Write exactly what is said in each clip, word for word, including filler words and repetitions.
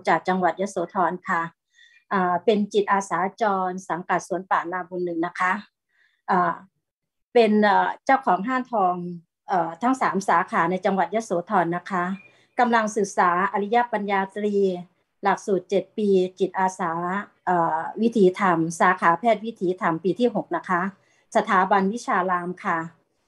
จากจังหวัดยโสธรค่ะเป็นจิตอาสาจรสังกัดสวนป่านาบุญหนึ่งนะคะเป็นเจ้าของห้างทองทั้งสามสาขาในจังหวัดยโสธรนะคะกำลังศึกษาอริยปัญญาตรีหลักสูตรเจ็ดปีจิตอาสาวิถีธรรมสาขาแพทย์วิถีธรรมปีที่หกนะคะสถาบันวิชารามค่ะ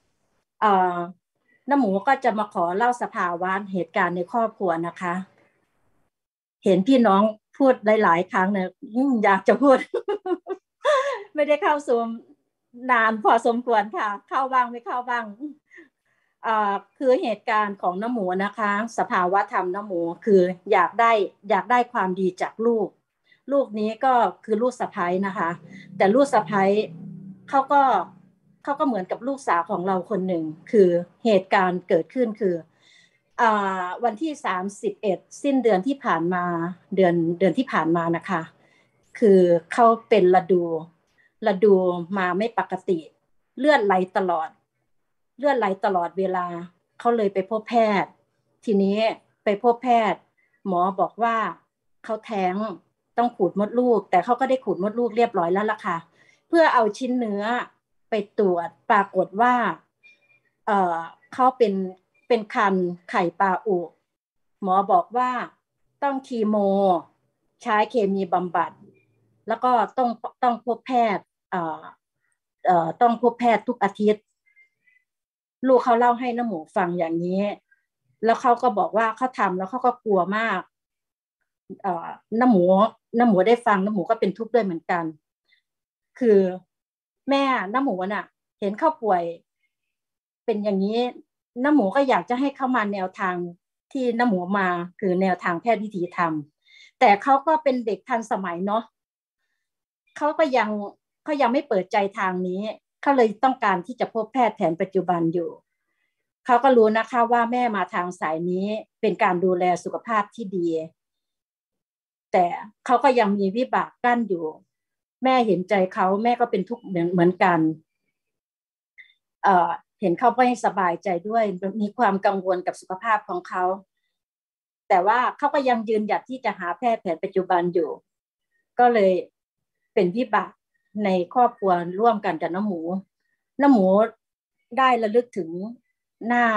น้าหมูก็จะมาขอเล่าสภาวะเหตุการณ์ในครอบครัวนะคะเห็นพี่น้องพูดหลายๆครั้งเนี่ยอยากจะพูด ไม่ได้เข้าซูมนานพอสมควรค่ะเข้าบ้างไม่เข้าบ้างคือเหตุการณ์ของน้าหมูนะคะสภาวะธรรมน้าหมูคืออยากได้อยากได้ความดีจากลูกลูกนี้ก็คือลูกสะใภ้นะคะแต่ลูกสะใภ้เขาก็เขาก็เหมือนกับลูกสาวของเราคนหนึ่งคือเหตุการณ์เกิดขึ้นคือวันที่สามสิบเอ็ดสิ้นเดือนที่ผ่านมาเดือนเดือนที่ผ่านมานะคะคือเขาเป็นระดูระดูมาไม่ปกติเลือดไหลตลอดเลือดไหลตลอดเวลาเขาเลยไปพบแพทย์ทีนี้ไปพบแพทย์หมอบอกว่าเขาแท้งต้องขูดมดลูกแต่เขาก็ได้ขูดมดลูกเรียบร้อยแล้วล่ะค่ะเพื่อเอาชิ้นเนื้อไปตรวจปรากฏว่าเอ่อเขาเป็นเป็นคันไข่ปลาอุหมอบอกว่าต้องคีโมใช้เคมีบำบัดแล้วก็ต้องต้องพบแพทย์เอ่อเอ่อต้องพบแพทย์ทุกอาทิตย์ลูกเขาเล่าให้น้าหมูฟังอย่างนี้แล้วเขาก็บอกว่าเขาทำแล้วเขาก็กลัวมากเอ่อน้าหมูน้าหมูได้ฟังน้าหมูก็เป็นทุกข์ด้วยเหมือนกันคือแม่น้าหมูน่ะเห็นเขาป่วยเป็นอย่างนี้น้าหมูก็อยากจะให้เข้ามาแนวทางที่น้าหมูมาคือแนวทางแพทย์วิถีธรรมแต่เขาก็เป็นเด็กทันสมัยเนาะเขาก็ยังเขายังไม่เปิดใจทางนี้เขาเลยต้องการที่จะพบแพทย์แผนปัจจุบันอยู่เขาก็รู้นะคะว่าแม่มาทางสายนี้เป็นการดูแลสุขภาพที่ดีแต่เขาก็ยังมีวิบากกั้นอยู่แม่เห็นใจเขาแม่ก็เป็นทุกข์เหมือนกันเอ่อเห็นเขาไม่สบายใจด้วยมีความกังวลกับสุขภาพของเขาแต่ว่าเขาก็ยังยืนหยัดที่จะหาแพทย์แผนปัจจุบันอยู่ก็เลยเป็นวิบากในครอบครัวร่วมกันกับน้าหมูน้าหมูได้ระลึกถึงหน้า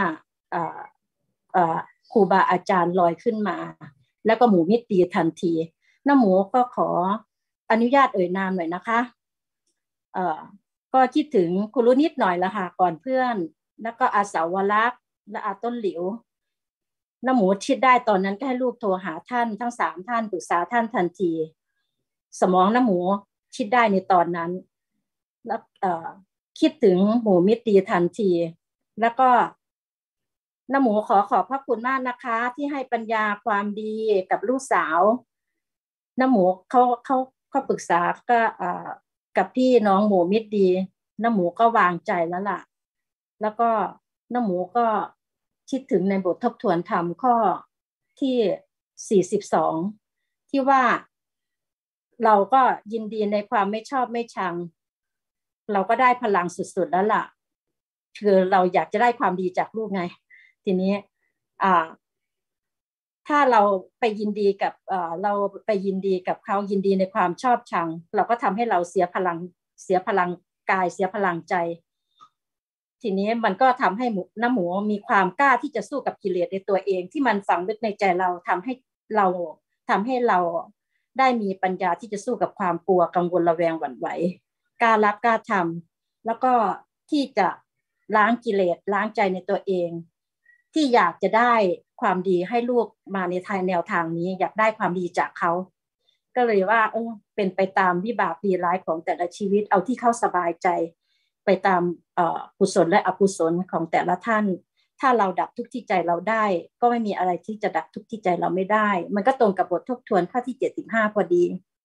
ครูบาอาจารย์ลอยขึ้นมาแล้วก็หมูมิตรดีทันทีน้าหมูก็ขออนุญาตเอ่ยนามหน่อยนะคะเอ่อก็คิดถึงครูนิดหน่อยละค่ะก่อนเพื่อนแล้วก็อาสาวรักษ์และอาต้นหลิวน้าหมูคิดได้ตอนนั้นก็ให้ลูกโทรหาท่านทั้งสามท่านปรึกษาท่านทันทีสมองน้าหมูคิดได้ในตอนนั้นแล้วคิดถึงหมูมิตรดีทันทีแล้วก็น้าหมูขอขอบพระคุณมากนะคะที่ให้ปัญญาความดีกับลูกสาวน้าหมูเขาเขาเขาปรึกษาก็กับพี่น้องหมูมิตรดีน้าหมูก็วางใจแล้วล่ะแล้วก็น้าหมูก็คิดถึงในบททบทวนธรรมข้อที่สี่สิบสองที่ว่าเราก็ยินดีในความไม่ชอบไม่ชังเราก็ได้พลังสุดๆแล้วล่ะคือเราอยากจะได้ความดีจากลูกไงทีนี้อ่าถ้าเราไปยินดีกับเอ่อเราไปยินดีกับเขายินดีในความชอบชังเราก็ทำให้เราเสียพลังเสียพลังกายเสียพลังใจทีนี้มันก็ทำให้น้าหมูมีความกล้าที่จะสู้กับกิเลสในตัวเองที่มันฝังลึกในใจเราทำให้เราทำให้เราได้มีปัญญาที่จะสู้กับความกลัวกังวลระแวงหวั่นไหวกล้ารับกล้าทำแล้วก็ที่จะล้างกิเลสล้างใจในตัวเองที่อยากจะได้ความดีให้ลูกมาในทางแนวทางนี้อยากได้ความดีจากเขาก็เลยว่าเออเป็นไปตามวิบากดีร้ายของแต่ละชีวิตเอาที่เขาสบายใจไปตามกุศลและอกุศลของแต่ละท่านถ้าเราดับทุกข์ที่ใจเราได้ก็ไม่มีอะไรที่จะดับทุกข์ที่ใจเราไม่ได้มันก็ตรงกับบททบทวนข้อที่เจ็ดสิบห้าพอดี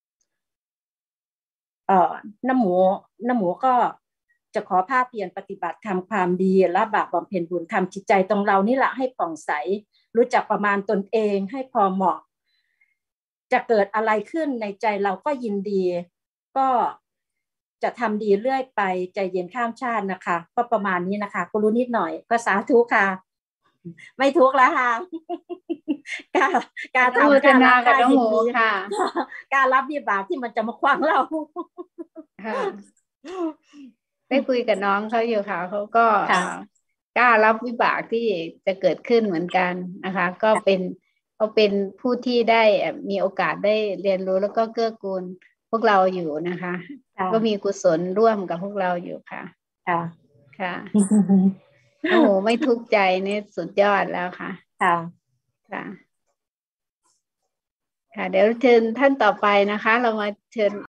เอ่อน้าหมูน้าหมูก็จะขอภาคเพียรปฏิบัติทำความดีละบาปบำเพ็ญบุญทำจิตใจตรงเรานี่แหละให้ผ่องใสรู้จักประมาณตนเองให้พอเหมาะจะเกิดอะไรขึ้นในใจเราก็ยินดีก็จะทำดีเรื่อยไปใจเย็นข้ามชาตินะคะก็ประมาณนี้นะคะก็รู้นิดหน่อยก็สาธุค่ะไม่ทุกข์แล้วค่ะกล้ากล้าอนุโมททำกล้านารับกล้ากับน้องหมูยินดีค่ะกล้ารับวิบากที่มันจะมาขวางเราค่ะได้คุยกับน้องเขาอยู่ค่ะเขาก็ค่ะอ่ากล้ารับวิบากที่จะเกิดขึ้นเหมือนกันนะคะ ก็เป็นเขาเป็นผู้ที่ได้มีโอกาสได้เรียนรู้แล้วก็เกื้อกูลพวกเราอยู่นะคะค่ะก็มีกุศลร่วมกับพวกเราอยู่ค่ะค่ะค่ะน้องหมูไม่ทุกข์ใจนี่สุดยอดแล้วค่ะค่ะค่ะค่ะเดี๋ยวเชิญท่านต่อไปนะคะ เรามาเชิญ